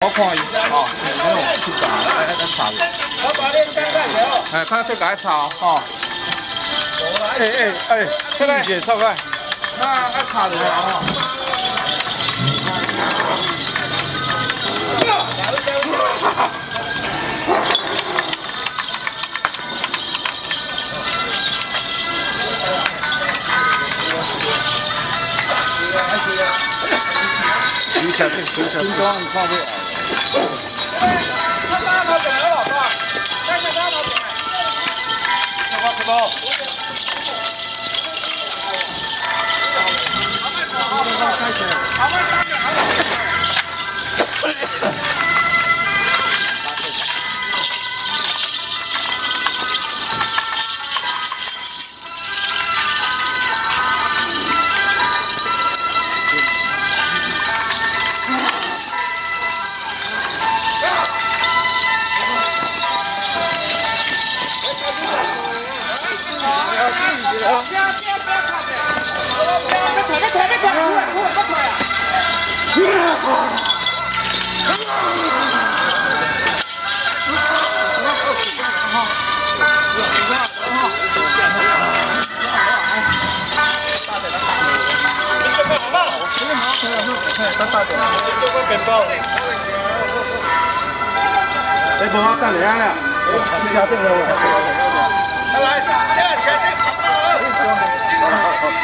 看伊，吼，那种去打，爱插的。 我把链带带起哦。 哎，看这个爱插吼。 这个也超快。 那爱插的吼。 收下去，收下去。 光看不了。 他三毛钱了，是吧？再加3毛钱。 什么？哎，无我等下呀，你下定了。来，这钱你扛到。